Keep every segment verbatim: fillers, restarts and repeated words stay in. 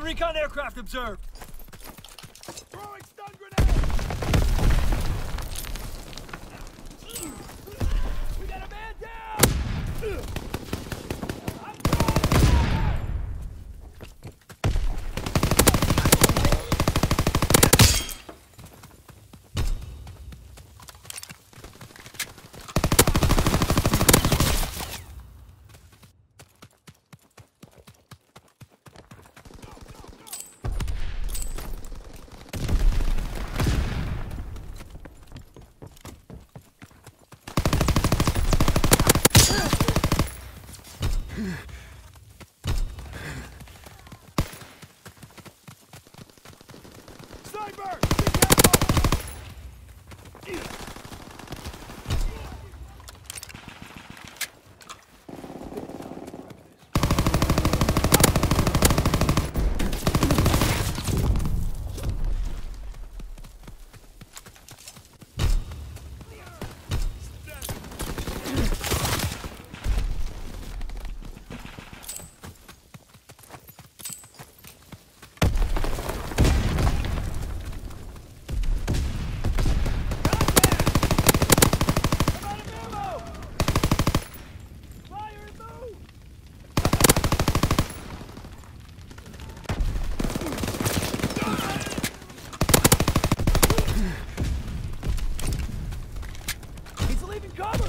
recon aircraft observed. Throwing stun grenade! We got a man down! I'm throwing fire! Sniper! Be careful! Cover!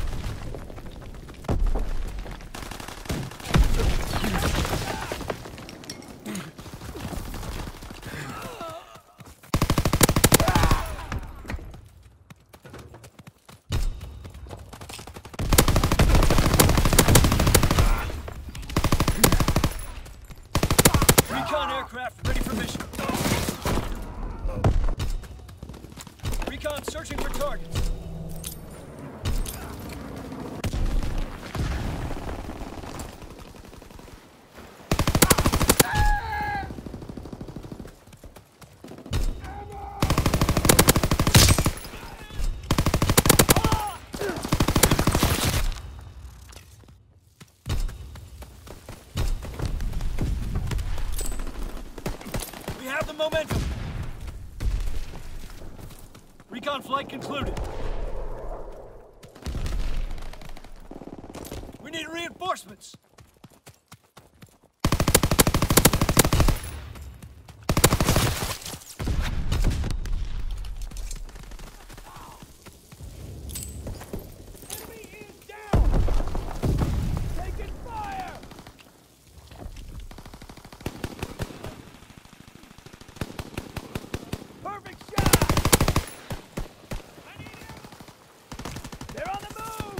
Recon aircraft ready for mission. Recon searching for targets. We have the momentum. Recon flight concluded. We need reinforcements. Enemy is down! Taking fire! Perfect shot! I need him! They're on the move!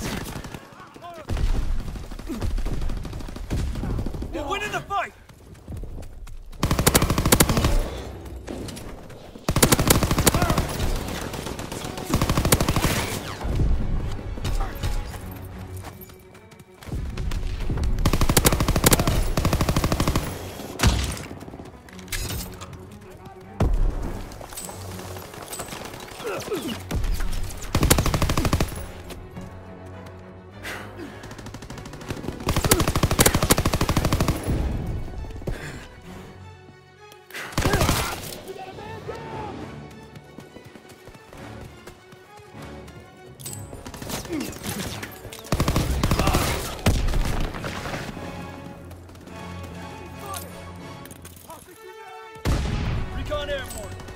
We're winning the fight! Recon airborne.